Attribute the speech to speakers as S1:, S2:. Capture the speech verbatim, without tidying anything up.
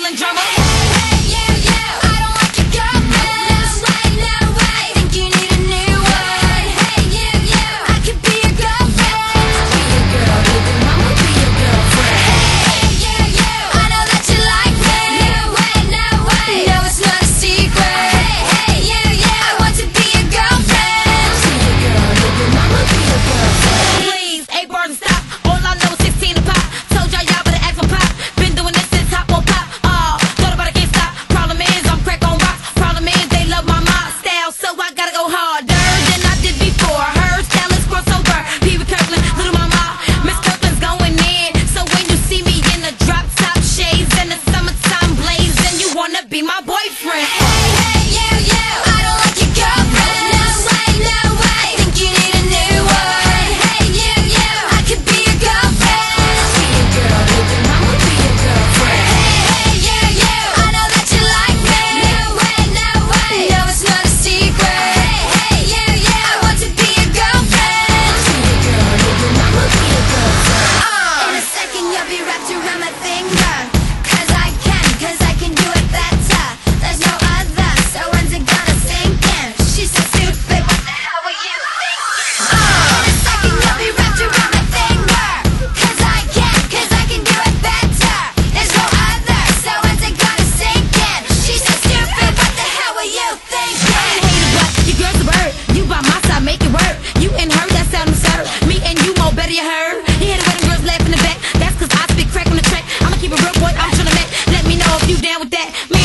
S1: yelling drummer. Hey, hey, you, you, I don't like your girlfriend. No way, no way, think you need a new one. Hey, you, you, I could be your girlfriend. Be your girl, baby mama, be your girlfriend. Hey, you, you, I know that you like me. No way, no way, no, it's not a secret. Hey, hey, you, you, I want to be your girlfriend. Be your girl, baby mama, be your girlfriend. Please, eight bars and stop. All I know is sixteen to pop. Told y'all y'all better ask for pop. Been doing this since hop on pop. Oh, thought about it, can't stop. Problem is I'm crack on rocks. Problem is they love my mob style, so I gotta go harder than I did before. Her style is crossover. Pee Wee Kirkland, little mama, Miss Kirkland's going in. So when you see me in the drop top shades and the summertime blaze, then you wanna be my boyfriend. Hey, hey, you, you, I don't like your girlfriend. No way, no way, think you need a new one. Hey, you, you, I could be your girlfriend. Be your girl, baby mama, be your girlfriend. Hey, hey, you, you, I know that you like me. No way, no way, no, it's not a secret. Hey, hey, you, you, I want to be your girlfriend. Be your girl, baby mama, be your girlfriend. In a second you'll be wrapped around my finger. Cause I can, cause I can do it better. There's no other, so when's it gonna sink in? She's so stupid, what the hell were you thinking? In a second you'll be wrapped around my finger. Cause I can, cause I can do it better. There's no other, so when's it gonna sink in? She's so stupid, what the hell were you thinking? I ain't hated, but your girl's a bird. You by my side, make it work. You and her, that sound absurd. Me and you, more better you heard. You hear the way them girls laugh in the back. That's cause I spit crack on the track. I'ma keep it real, boy, I'm tryna make. Let me know if you down with that.